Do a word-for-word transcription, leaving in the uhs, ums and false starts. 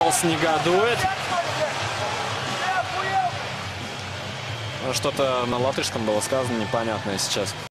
Уэллс негодует. Что-то на латышском было сказано непонятное сейчас.